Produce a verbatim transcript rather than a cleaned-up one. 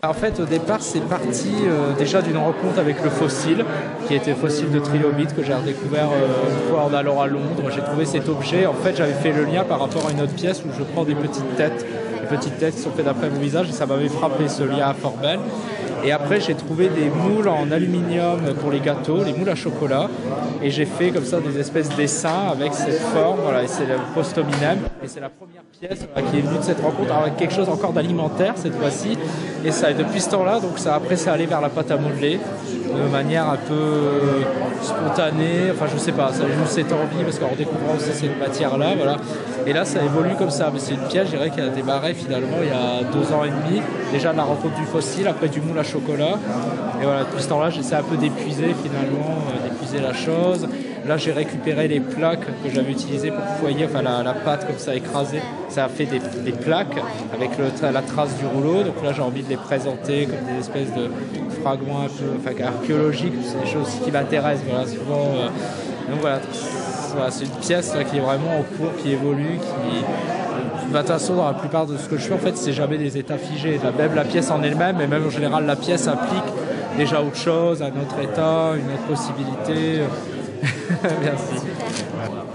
En fait, au départ, c'est parti euh, déjà d'une rencontre avec le fossile, qui était fossile de trilobite, que j'ai redécouvert euh, une fois en allant à Londres. J'ai trouvé cet objet. En fait, j'avais fait le lien par rapport à une autre pièce où je prends des petites têtes, des petites têtes qui sont faites d'après mon visage, et ça m'avait frappé, ce lien fort belle. Et après, j'ai trouvé des moules en aluminium pour les gâteaux, les moules à chocolat. Et j'ai fait comme ça des espèces de dessins avec cette forme. Voilà, et c'est le post hominem. Et c'est la première pièce voilà, qui est venue de cette rencontre avec quelque chose encore d'alimentaire cette fois-ci. Et ça, et depuis ce temps-là, donc ça, après, c'est allé vers la pâte à modeler de manière un peu spontanée. Enfin, je sais pas, ça a juste cette envie parce qu'en découvrant aussi cette matière-là, voilà. Et là, ça évolue comme ça. Mais c'est une pièce, je dirais, qui a démarré finalement il y a deux ans et demi. Déjà de la rencontre du fossile, après du moule à chocolat. Et voilà, depuis ce temps-là, j'essaie un peu d'épuiser finalement, euh, d'épuiser la chose. Là, j'ai récupéré les plaques que j'avais utilisées pour foyer, enfin la, la pâte comme ça écrasée. Ça a fait des, des plaques avec le, la trace du rouleau. Donc là, j'ai envie de les présenter comme des espèces de fragments un peu enfin, archéologiques. C'est des choses qui m'intéressent. Voilà, souvent. Euh, donc voilà, voilà c'est une pièce là, qui est vraiment en cours, qui évolue, qui. De toute façon, dans la plupart de ce que je fais, en fait, c'est jamais des états figés. Même la pièce en elle-même, et même en général, la pièce implique déjà autre chose, un autre état, une autre possibilité. Merci.